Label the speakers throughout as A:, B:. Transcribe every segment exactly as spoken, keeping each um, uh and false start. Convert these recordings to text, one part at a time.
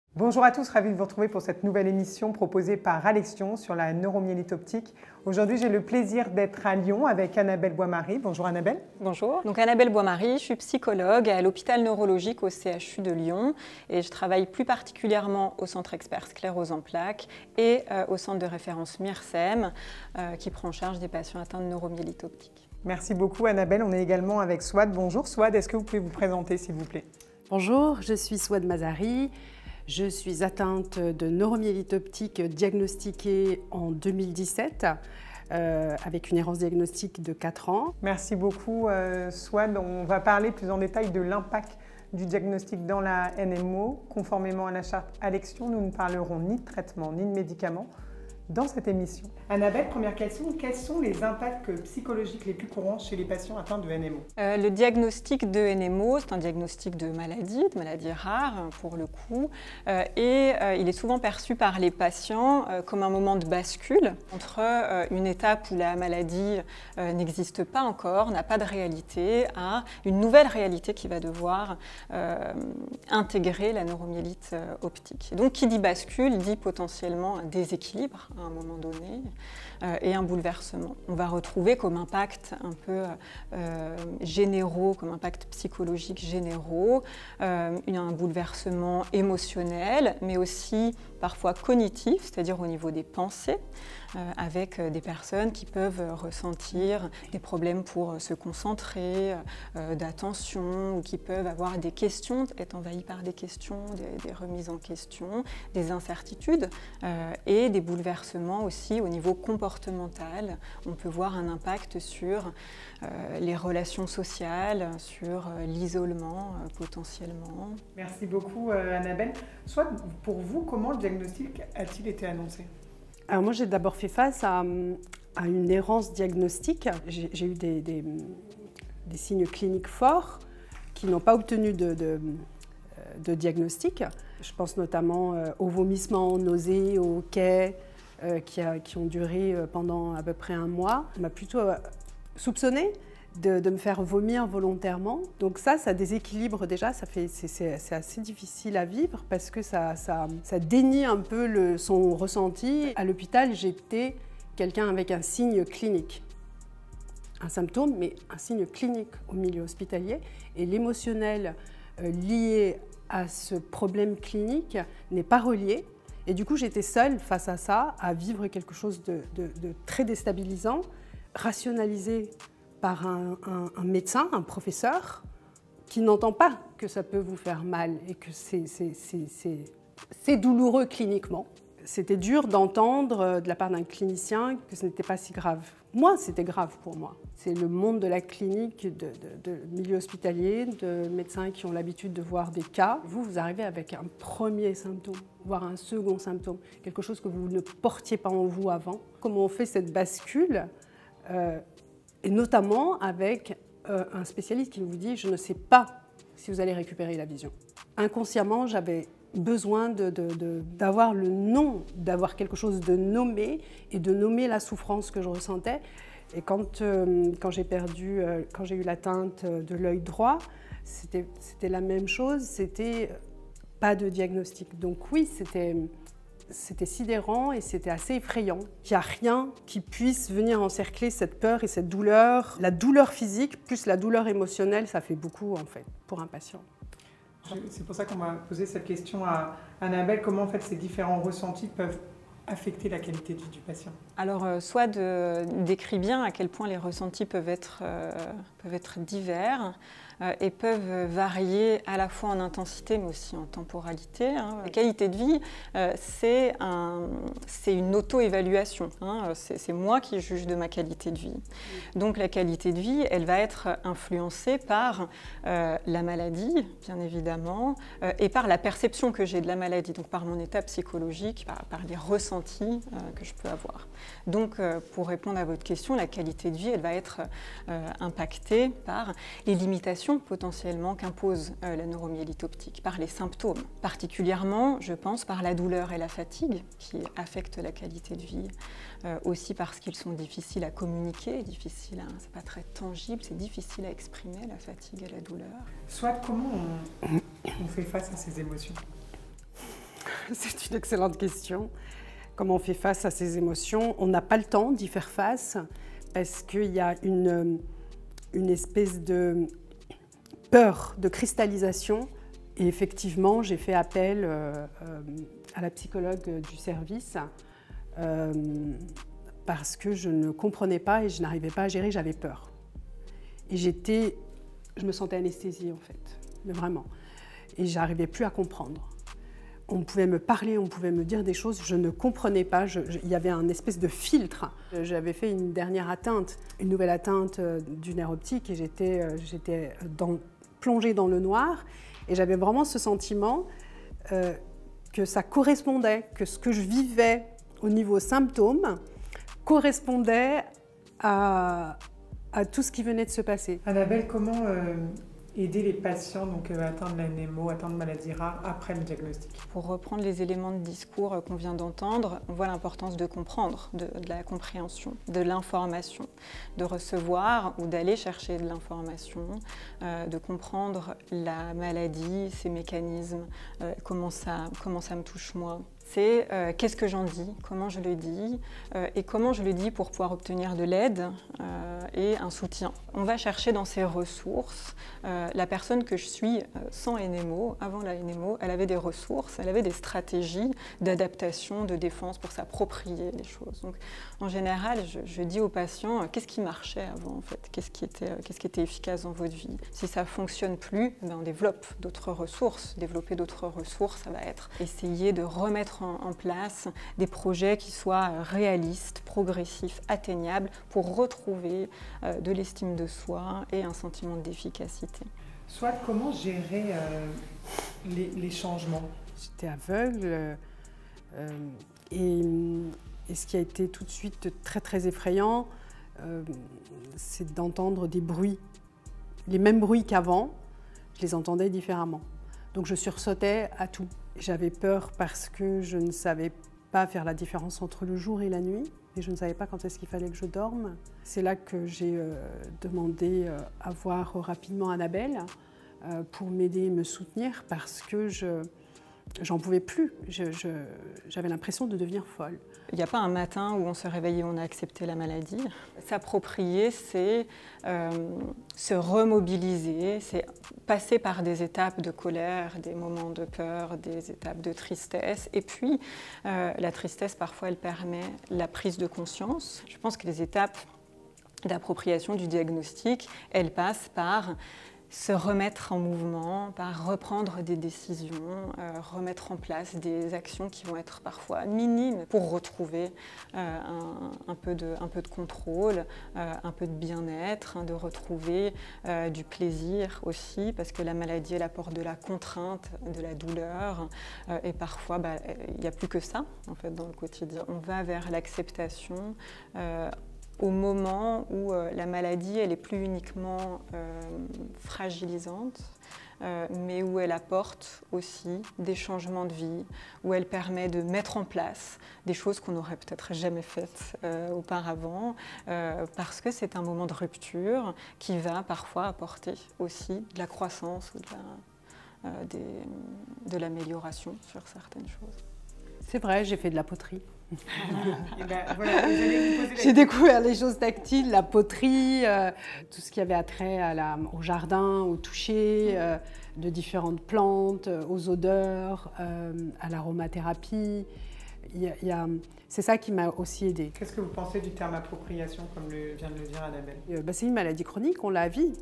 A: Bonjour à tous, ravi de vous retrouver pour cette nouvelle émission proposée par Alexion sur la neuromyélite optique. Aujourd'hui, j'ai le plaisir d'être à Lyon avec Annabelle Boismarie. Bonjour Annabelle.
B: Bonjour, donc Annabelle Boismarie, je suis psychologue à l'hôpital neurologique au C H U de Lyon et je travaille plus particulièrement au centre expert sclérose en plaques et euh, au centre de référence MIRSEM euh, qui prend en charge des patients atteints de neuromyélite optique.
A: Merci beaucoup Annabelle. On est également avec Souad. Bonjour Souad, est-ce que vous pouvez vous présenter s'il vous plaît?
C: Bonjour, je suis Souad Mazari. Je suis atteinte de neuromyélite optique diagnostiquée en deux mille dix-sept euh, avec une errance diagnostique de quatre ans.
A: Merci beaucoup euh, Souad. On va parler plus en détail de l'impact du diagnostic dans la N M O. Conformément à la charte Alexion, nous ne parlerons ni de traitement ni de médicaments dans cette émission. Annabelle, première question, quels sont les impacts psychologiques les plus courants chez les patients atteints de N M O?
B: euh, Le diagnostic de N M O, c'est un diagnostic de maladie, de maladie rare pour le coup, euh, et euh, il est souvent perçu par les patients euh, comme un moment de bascule entre euh, une étape où la maladie euh, n'existe pas encore, n'a pas de réalité, à une nouvelle réalité qui va devoir euh, intégrer la neuromyélite euh, optique. Et donc qui dit bascule dit potentiellement un déséquilibre à un moment donné euh, et un bouleversement. On va retrouver comme impact un peu euh, généraux, comme impact psychologique généraux, euh, un bouleversement émotionnel, mais aussi parfois cognitif, c'est-à-dire au niveau des pensées, euh, avec des personnes qui peuvent ressentir des problèmes pour se concentrer, euh, d'attention, ou qui peuvent avoir des questions, être envahies par des questions, des, des remises en question, des incertitudes euh, et des bouleversements aussi au niveau comportemental. On peut voir un impact sur euh, les relations sociales, sur euh, l'isolement euh, potentiellement.
A: Merci beaucoup euh, Annabelle. Soit pour vous, comment le diagnostic a-t-il été annoncé?
C: Alors moi j'ai d'abord fait face à, à une errance diagnostique. J'ai eu des, des, des signes cliniques forts qui n'ont pas obtenu de, de, de diagnostic. Je pense notamment euh, aux vomissements, nausées, aux quais, euh, qui, a, qui ont duré pendant à peu près un mois. On m'a plutôt euh, soupçonné de, de me faire vomir volontairement. Donc ça, ça déséquilibre déjà, c'est assez difficile à vivre parce que ça, ça, ça dénie un peu le, son ressenti. À l'hôpital, j'étais quelqu'un avec un signe clinique. Un symptôme, mais un signe clinique au milieu hospitalier. Et l'émotionnel euh, lié à ce problème clinique n'est pas relié. Et du coup, j'étais seule face à ça, à vivre quelque chose de, de, de très déstabilisant, rationalisé par un, un, un médecin, un professeur, qui n'entend pas que ça peut vous faire mal et que c'est douloureux cliniquement. C'était dur d'entendre de la part d'un clinicien que ce n'était pas si grave. Moi, c'était grave pour moi. C'est le monde de la clinique, de, de, de milieu hospitalier, de médecins qui ont l'habitude de voir des cas. Vous, vous arrivez avec un premier symptôme, voire un second symptôme, quelque chose que vous ne portiez pas en vous avant. Comment on fait cette bascule euh, et notamment avec euh, un spécialiste qui vous dit « je ne sais pas si vous allez récupérer la vision ». Inconsciemment, j'avais besoin d'avoir le nom, d'avoir quelque chose de nommé et de nommer la souffrance que je ressentais. Et quand, euh, quand j'ai perdu, euh, quand j'ai eu l'atteinte de l'œil droit, c'était la même chose, c'était pas de diagnostic. Donc oui, c'était c'était sidérant et c'était assez effrayant. Il n'y a rien qui puisse venir encercler cette peur et cette douleur. La douleur physique plus la douleur émotionnelle, ça fait beaucoup en fait pour un patient.
A: C'est pour ça qu'on m'a posé cette question à Annabelle, comment en fait ces différents ressentis peuvent affecter la qualité de vie du patient?
B: Alors, euh, Souad euh, décrit bien à quel point les ressentis peuvent être, euh, peuvent être divers euh, et peuvent varier à la fois en intensité mais aussi en temporalité. Hein. La qualité de vie, euh, c'est un, c'est une auto-évaluation. Hein. C'est moi qui juge de ma qualité de vie. Donc la qualité de vie, elle va être influencée par euh, la maladie, bien évidemment, euh, et par la perception que j'ai de la maladie, donc par mon état psychologique, par, par les ressentis Euh, que je peux avoir. Donc, euh, pour répondre à votre question, la qualité de vie, elle va être euh, impactée par les limitations potentiellement qu'impose euh, la neuromyélite optique, par les symptômes, particulièrement, je pense, par la douleur et la fatigue qui affectent la qualité de vie, euh, aussi parce qu'ils sont difficiles à communiquer, difficiles, à, c'est pas très tangible, c'est difficile à exprimer, la fatigue et la douleur.
A: Soit comment on, on fait face à ces émotions?
C: C'est une excellente question. Comment on fait face à ces émotions? On n'a pas le temps d'y faire face parce qu'il y a une, une espèce de peur de cristallisation. Et effectivement, j'ai fait appel euh, euh, à la psychologue du service euh, parce que je ne comprenais pas et je n'arrivais pas à gérer, j'avais peur. Et j'étais, je me sentais anesthésiée en fait, mais vraiment. Et j'arrivais plus à comprendre. On pouvait me parler, on pouvait me dire des choses, je ne comprenais pas, je, je, il y avait un espèce de filtre. J'avais fait une dernière atteinte, une nouvelle atteinte du nerf optique et j'étais, j'étais dans, plongée dans le noir et j'avais vraiment ce sentiment euh, que ça correspondait, que ce que je vivais au niveau symptômes correspondait à, à tout ce qui venait de se passer.
A: Annabelle, comment euh, aider les patients donc, euh, atteints de la N M O, atteints de maladies rares, après le diagnostic?
B: Pour reprendre les éléments de discours qu'on vient d'entendre, on voit l'importance de comprendre, de, de la compréhension, de l'information, de recevoir ou d'aller chercher de l'information, euh, de comprendre la maladie, ses mécanismes, euh, comment ça, comment ça me touche moi. C'est euh, qu'est-ce que j'en dis, comment je le dis euh, et comment je le dis pour pouvoir obtenir de l'aide euh, et un soutien. On va chercher dans ses ressources. Euh, la personne que je suis euh, sans N M O, avant la N M O, elle avait des ressources, elle avait des stratégies d'adaptation, de défense pour s'approprier les choses. Donc, en général, je, je dis aux patients euh, qu'est-ce qui marchait avant en fait, qu'est-ce qui était, euh, qu'est-ce qui était efficace dans votre vie. Si ça ne fonctionne plus, ben, on développe d'autres ressources. Développer d'autres ressources, ça va être essayer de remettre en place des projets qui soient réalistes, progressifs, atteignables pour retrouver euh, de l'estime de soi et un sentiment d'efficacité.
A: Soit comment gérer euh, les, les changements?
C: J'étais aveugle euh, et, et ce qui a été tout de suite très très effrayant, euh, c'est d'entendre des bruits. Les mêmes bruits qu'avant, je les entendais différemment. Donc je sursautais à tout. J'avais peur parce que je ne savais pas faire la différence entre le jour et la nuit et je ne savais pas quand est-ce qu'il fallait que je dorme. C'est là que j'ai euh, demandé euh, à voir rapidement Annabelle euh, pour m'aider et me soutenir parce que je j'en pouvais plus. Je, je, j'avais l'impression de devenir folle.
B: Il n'y a pas un matin où on se réveille et on a accepté la maladie. S'approprier, c'est euh, se remobiliser, c'est passer par des étapes de colère, des moments de peur, des étapes de tristesse. Et puis, euh, la tristesse, parfois, elle permet la prise de conscience. Je pense que les étapes d'appropriation du diagnostic, elles passent par se remettre en mouvement, par reprendre des décisions, euh, remettre en place des actions qui vont être parfois minimes pour retrouver euh, un, un, peu de, un peu de contrôle, euh, un peu de bien-être, hein, de retrouver euh, du plaisir aussi, parce que la maladie, elle apporte de la contrainte, de la douleur, euh, et parfois, bah, il n'y a plus que ça en fait, dans le quotidien. On va vers l'acceptation euh, au moment où euh, la maladie, elle n'est plus uniquement euh, fragilisante, euh, mais où elle apporte aussi des changements de vie, où elle permet de mettre en place des choses qu'on n'aurait peut-être jamais faites euh, auparavant, euh, parce que c'est un moment de rupture qui va parfois apporter aussi de la croissance ou de, la, euh, des, de l'amélioration sur certaines choses.
C: C'est vrai, j'ai fait de la poterie.
A: Et ben, voilà,
C: j'ai découvert les choses tactiles, la poterie, euh, tout ce qui avait attrait à la, au jardin, au toucher, euh, de différentes plantes, aux odeurs, euh, à l'aromathérapie. Il y a, il y a, c'est ça qui m'a aussi aidée.
A: Qu'est-ce que vous pensez du terme appropriation, comme le, vient de le dire Annabelle?
C: euh, bah, C'est une maladie chronique, on la vit.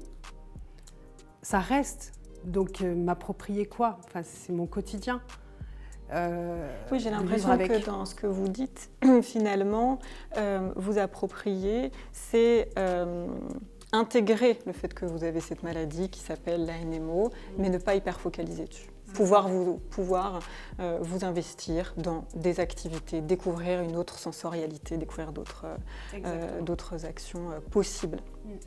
C: Ça reste. Donc euh, m'approprier quoi? Enfin, c'est mon quotidien.
B: Euh, oui, j'ai l'impression avec... que dans ce que vous dites, finalement, euh, vous approprier, c'est euh, intégrer le fait que vous avez cette maladie qui s'appelle la N M O, mais ne pas hyper focaliser dessus. Pouvoir vous, pouvoir, euh, vous investir dans des activités, découvrir une autre sensorialité, découvrir d'autres euh, d'autres actions euh, possibles.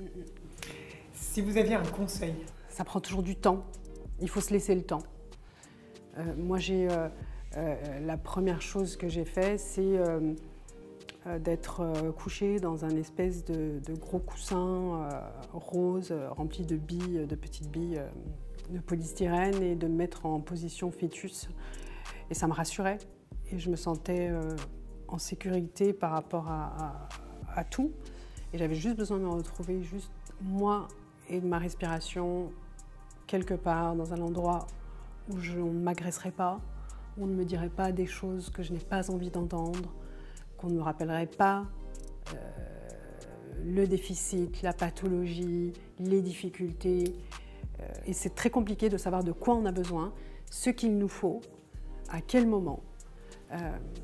A: Si vous aviez un conseil?
C: Ça prend toujours du temps. Il faut se laisser le temps. Euh, moi, j'ai, euh, euh, la première chose que j'ai fait, c'est euh, euh, d'être euh, couchée dans un espèce de, de gros coussin euh, rose euh, rempli de billes, de petites billes euh, de polystyrène et de me mettre en position fœtus et ça me rassurait. Et je me sentais euh, en sécurité par rapport à, à, à tout. Et j'avais juste besoin de me retrouver, juste moi et ma respiration, quelque part, dans un endroit où je, on ne m'agresserait pas, où on ne me dirait pas des choses que je n'ai pas envie d'entendre, qu'on ne me rappellerait pas euh, le déficit, la pathologie, les difficultés. Euh, et c'est très compliqué de savoir de quoi on a besoin, ce qu'il nous faut, à quel moment. Euh,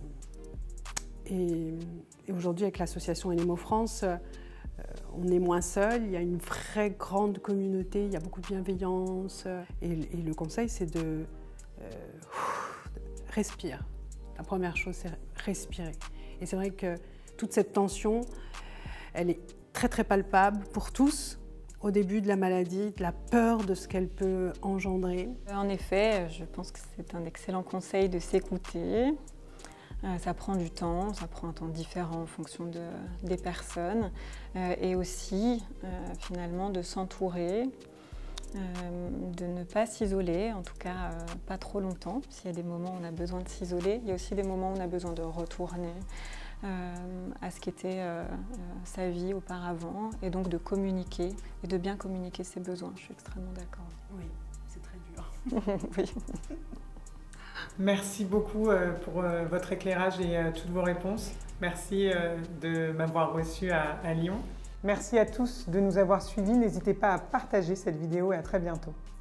C: et et aujourd'hui, avec l'association N M O France, euh, on est moins seul, il y a une vraie grande communauté, il y a beaucoup de bienveillance. Et, et le conseil, c'est de euh, respirer. La première chose, c'est respirer. Et c'est vrai que toute cette tension, elle est très très palpable pour tous au début de la maladie, de la peur de ce qu'elle peut engendrer.
B: En effet, je pense que c'est un excellent conseil de s'écouter. Euh, ça prend du temps, ça prend un temps différent en fonction de, des personnes euh, et aussi euh, finalement de s'entourer, euh, de ne pas s'isoler, en tout cas euh, pas trop longtemps. S'il y a des moments où on a besoin de s'isoler, il y a aussi des moments où on a besoin de retourner euh, à ce qu'était euh, euh, sa vie auparavant et donc de communiquer et de bien communiquer ses besoins. Je suis extrêmement d'accord.
C: Oui, c'est très dur.
B: Oui.
A: Merci beaucoup pour votre éclairage et toutes vos réponses. Merci de m'avoir reçu à, à Lyon. Merci à tous de nous avoir suivis. N'hésitez pas à partager cette vidéo et à très bientôt.